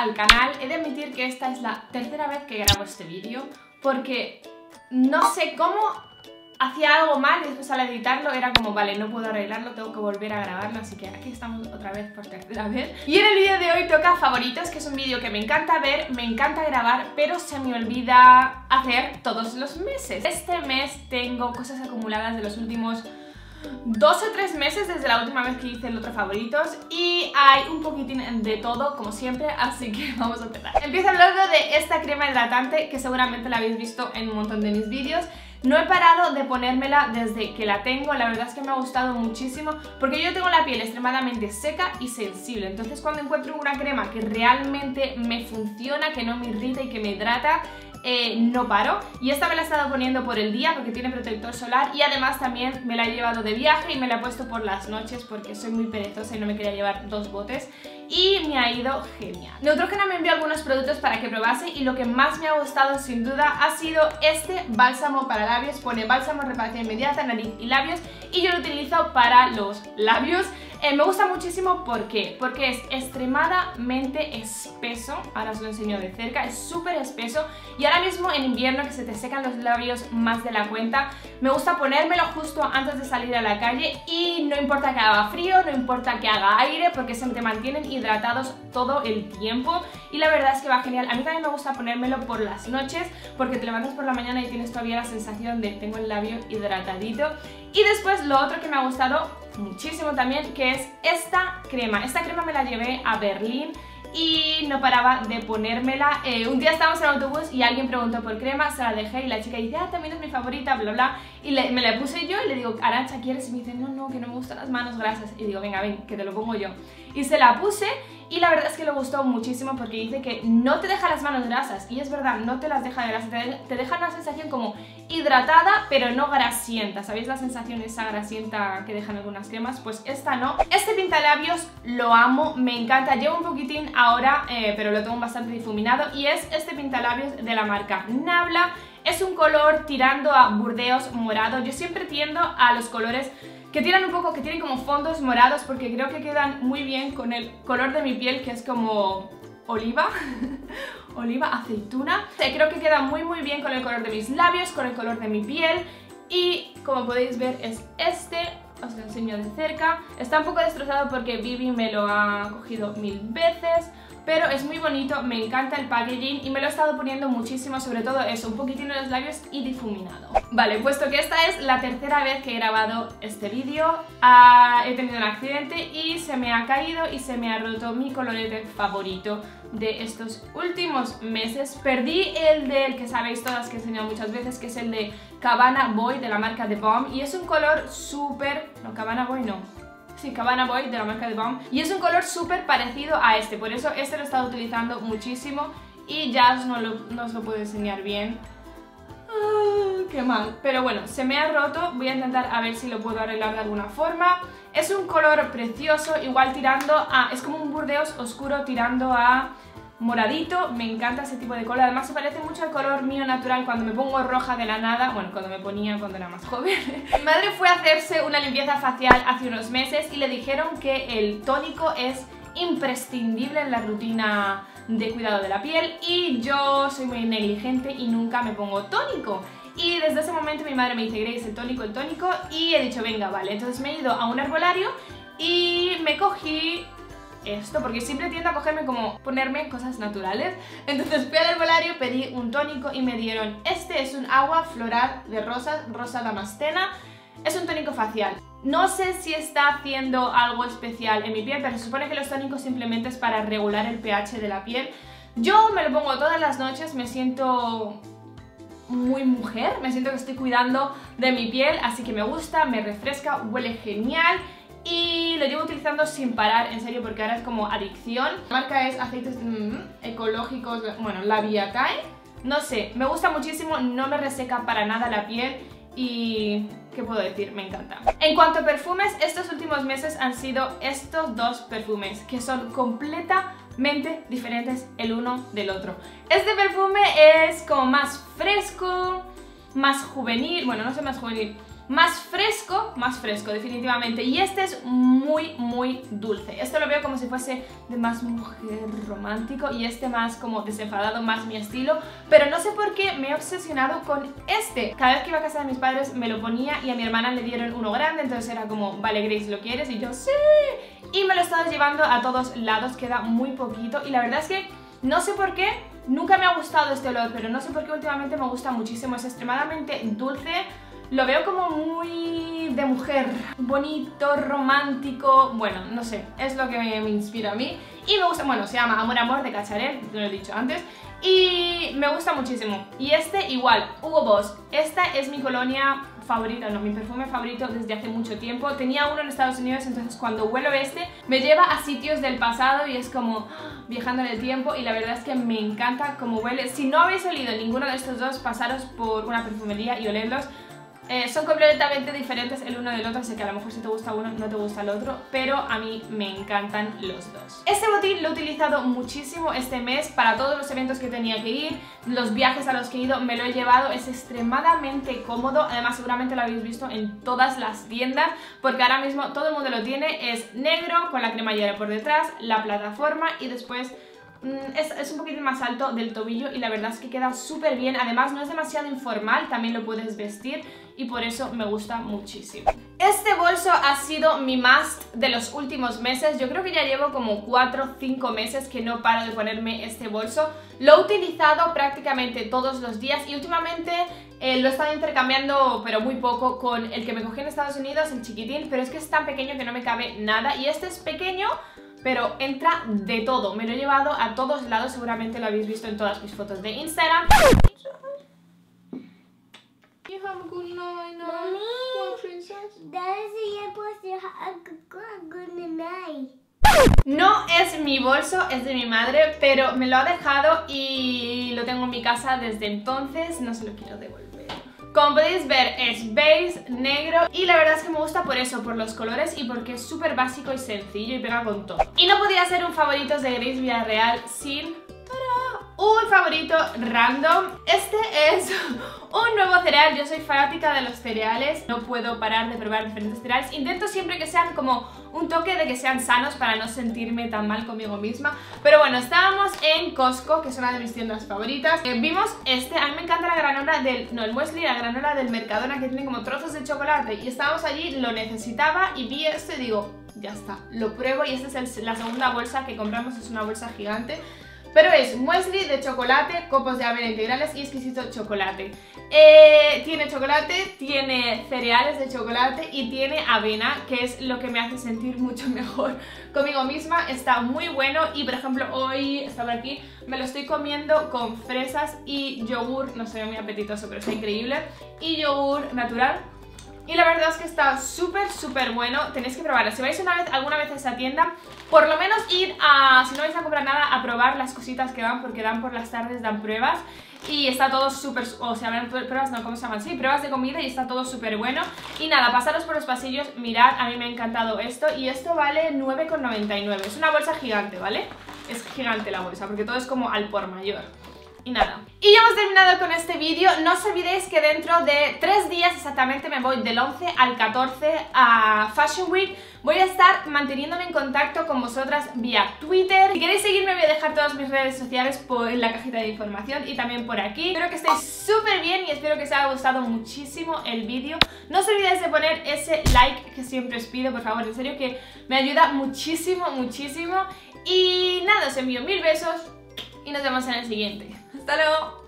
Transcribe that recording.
al canal. He de admitir que esta es la tercera vez que grabo este vídeo porque no sé cómo hacía algo mal y después al editarlo era como, vale, no puedo arreglarlo, tengo que volver a grabarlo, así que aquí estamos otra vez por tercera vez. Y en el vídeo de hoy toca favoritos, que es un vídeo que me encanta ver, me encanta grabar, pero se me olvida hacer todos los meses. Este mes tengo cosas acumuladas de los últimos 2 o 3 meses desde la última vez que hice el otro favoritos y hay un poquitín de todo como siempre, así que vamos a empezar. Empiezo hablando de esta crema hidratante que seguramente la habéis visto en un montón de mis vídeos. No he parado de ponérmela desde que la tengo, la verdad es que me ha gustado muchísimo porque yo tengo la piel extremadamente seca y sensible, entonces cuando encuentro una crema que realmente me funciona, que no me irrita y que me hidrata, no paro. Y esta me la he estado poniendo por el día porque tiene protector solar y además también me la he llevado de viaje y me la he puesto por las noches porque soy muy perezosa y no me quería llevar 2 botes y me ha ido genial. Neutrogena me envió algunos productos para que probase y lo que más me ha gustado sin duda ha sido este bálsamo para labios. Pone bálsamo reparación inmediata, nariz y labios y yo lo utilizo para los labios. Me gusta muchísimo porque es extremadamente espeso, ahora os lo enseño de cerca, es súper espeso y ahora mismo en invierno que se te secan los labios más de la cuenta, me gusta ponérmelo justo antes de salir a la calle y no importa que haga frío, no importa que haga aire porque se te mantienen hidratados todo el tiempo y la verdad es que va genial. A mí también me gusta ponérmelo por las noches porque te levantas por la mañana y tienes todavía la sensación de tengo el labio hidratadito. Y después lo otro que me ha gustado muchísimo también, que es esta crema. Esta crema me la llevé a Berlín y no paraba de ponérmela. Un día estábamos en el autobús y alguien preguntó por crema, se la dejé y la chica dice, ah, también es mi favorita, bla bla, y me la puse yo y le digo, Arantxa, ¿quieres? Y me dice, no, que no me gustan las manos grasas. Y digo, venga, ven, que te lo pongo yo. Y se la puse y la verdad es que le gustó muchísimo porque dice que no te deja las manos grasas y es verdad, no te las deja de grasas, te deja una sensación como hidratada pero no grasienta. ¿Sabéis la sensación esa grasienta que dejan algunas cremas? Pues esta no. Este pintalabios lo amo, me encanta, llevo un poquitín ahora pero lo tengo bastante difuminado y es este pintalabios de la marca Nabla. Es un color tirando a burdeos morado. Yo siempre tiendo a los colores que tienen un poco, que tienen como fondos morados porque creo que quedan muy bien con el color de mi piel que es como oliva, oliva, aceituna. Creo que queda muy bien con el color de mis labios, con el color de mi piel y como podéis ver es este. Os lo enseño de cerca. Está un poco destrozado porque Vivi me lo ha cogido 1000 veces, pero es muy bonito, me encanta el packaging y me lo he estado poniendo muchísimo, sobre todo eso, un poquitín en los labios y difuminado. Vale, puesto que esta es la tercera vez que he grabado este vídeo, he tenido un accidente y se me ha caído y se me ha roto mi colorete favorito de estos últimos meses. Perdí el del que sabéis todas que he enseñado muchas veces, que es el de Cabana Boy de la marca The Balm y es un color súper... no, Cabana Boy no. Sí, Cabana Boy de la marca The Balm y es un color súper parecido a este, por eso este lo he estado utilizando muchísimo y ya no os lo puedo enseñar bien. Qué mal, pero bueno, se me ha roto, voy a intentar a ver si lo puedo arreglar de alguna forma. Es un color precioso, igual tirando a... es como un burdeos oscuro tirando a moradito, me encanta ese tipo de color, además se parece mucho al color mío natural cuando me pongo roja de la nada, bueno, cuando me ponía cuando era más joven. Mi madre fue a hacerse una limpieza facial hace unos meses y le dijeron que el tónico es imprescindible en la rutina de cuidado de la piel y yo soy muy negligente y nunca me pongo tónico. Y desde ese momento mi madre me dice, Grace, el tónico, y he dicho, venga, vale. Entonces me he ido a un herbolario y me cogí esto, porque siempre tiendo a cogerme como ponerme cosas naturales. Entonces fui al herbolario, pedí un tónico y me dieron, este es un agua floral de rosa damascena, es un tónico facial. No sé si está haciendo algo especial en mi piel, pero se supone que los tónicos simplemente es para regular el pH de la piel. Yo me lo pongo todas las noches, me siento muy mujer, me siento que estoy cuidando de mi piel, así que me gusta, me refresca, huele genial y lo llevo utilizando sin parar, en serio, porque ahora es como adicción. La marca es aceites ecológicos, bueno, la Viatae, no sé, me gusta muchísimo, no me reseca para nada la piel y... ¿qué puedo decir? Me encanta. En cuanto a perfumes, estos últimos meses han sido estos dos perfumes, que son completamente diferentes el uno del otro. Este perfume es como más fresco, más juvenil, bueno, no sé, más juvenil, más fresco definitivamente, y este es muy dulce. Este lo veo como si fuese de más mujer romántico y este más como desenfadado, más mi estilo, pero no sé por qué me he obsesionado con este. Cada vez que iba a casa de mis padres me lo ponía y a mi hermana le dieron uno grande, entonces era como, vale Grace, ¿lo quieres? Y yo, sí, y me lo he estado llevando a todos lados, queda muy poquito y la verdad es que no sé por qué, nunca me ha gustado este olor, pero no sé por qué últimamente me gusta muchísimo, es extremadamente dulce. Lo veo como muy de mujer, bonito, romántico, bueno, no sé, es lo que me inspira a mí. Y me gusta, bueno, se llama Amor Amor de Cacharel, lo he dicho antes, y me gusta muchísimo. Y este igual, Hugo Boss, esta es mi colonia favorita, no, mi perfume favorito desde hace mucho tiempo. Tenía uno en Estados Unidos, entonces cuando huelo este me lleva a sitios del pasado y es como viajando en el tiempo, y la verdad es que me encanta cómo huele. Si no habéis olido ninguno de estos dos, pasaros por una perfumería y oledlos. Son completamente diferentes el uno del otro, así que a lo mejor si te gusta uno no te gusta el otro, pero a mí me encantan los dos. Este botín lo he utilizado muchísimo este mes para todos los eventos que tenía que ir, los viajes a los que he ido me lo he llevado, es extremadamente cómodo, además seguramente lo habéis visto en todas las tiendas, porque ahora mismo todo el mundo lo tiene, es negro con la cremallera por detrás, la plataforma y después es un poquito más alto del tobillo y la verdad es que queda súper bien, además no es demasiado informal, también lo puedes vestir y por eso me gusta muchísimo. Este bolso ha sido mi must de los últimos meses, yo creo que ya llevo como 4 o 5 meses que no paro de ponerme este bolso, lo he utilizado prácticamente todos los días y últimamente lo he estado intercambiando pero muy poco con el que me cogí en Estados Unidos, el chiquitín, pero es que es tan pequeño que no me cabe nada y este es pequeño pero entra de todo, me lo he llevado a todos lados, seguramente lo habéis visto en todas mis fotos de Instagram. You have a good night, Mommy, princess. No es mi bolso, es de mi madre, pero me lo ha dejado y lo tengo en mi casa desde entonces, no se lo quiero devolver. Como podéis ver es beige, negro y la verdad es que me gusta por eso, por los colores y porque es súper básico y sencillo y pega con todo. Y no podía ser un favoritos de Grace Villarreal sin un favorito random. Este es un nuevo cereal, yo soy fanática de los cereales, no puedo parar de probar diferentes cereales, intento siempre que sean como un toque de que sean sanos para no sentirme tan mal conmigo misma, pero bueno, estábamos en Costco, que es una de mis tiendas favoritas, vimos este, a mí me encanta la granola del, no el muesli, la granola del Mercadona que tiene como trozos de chocolate y estábamos allí, lo necesitaba y vi esto y digo, ya está, lo pruebo y esta es la segunda bolsa que compramos, es una bolsa gigante. Pero es muesli de chocolate, copos de avena integrales y exquisito chocolate. Tiene chocolate, tiene cereales de chocolate y tiene avena, que es lo que me hace sentir mucho mejor conmigo misma. Está muy bueno y por ejemplo hoy, estaba aquí, me lo estoy comiendo con fresas y yogur, no se ve muy apetitoso pero está increíble, y yogur natural. Y la verdad es que está súper bueno, tenéis que probarlo. Si vais alguna vez a esa tienda, por lo menos ir a, si no vais a comprar nada, a probar las cositas que dan, porque dan por las tardes, dan pruebas. Y está todo súper, o sea, pruebas, no, ¿cómo se llaman? Sí, pruebas de comida y está todo súper bueno. Y nada, pasaros por los pasillos, mirad, a mí me ha encantado esto. Y esto vale 9,99, es una bolsa gigante, ¿vale? Es gigante la bolsa, porque todo es como al por mayor. Y nada, y ya hemos terminado con este vídeo. No os olvidéis que dentro de 3 días exactamente me voy del 11 al 14 a Fashion Week. Voy a estar manteniéndome en contacto con vosotras vía Twitter. Si queréis seguirme voy a dejar todas mis redes sociales en la cajita de información y también por aquí. Espero que estéis súper bien y espero que os haya gustado muchísimo el vídeo. No os olvidéis de poner ese like que siempre os pido, por favor, en serio que me ayuda muchísimo. Y nada, os envío 1000 besos y nos vemos en el siguiente. ¡Hasta luego!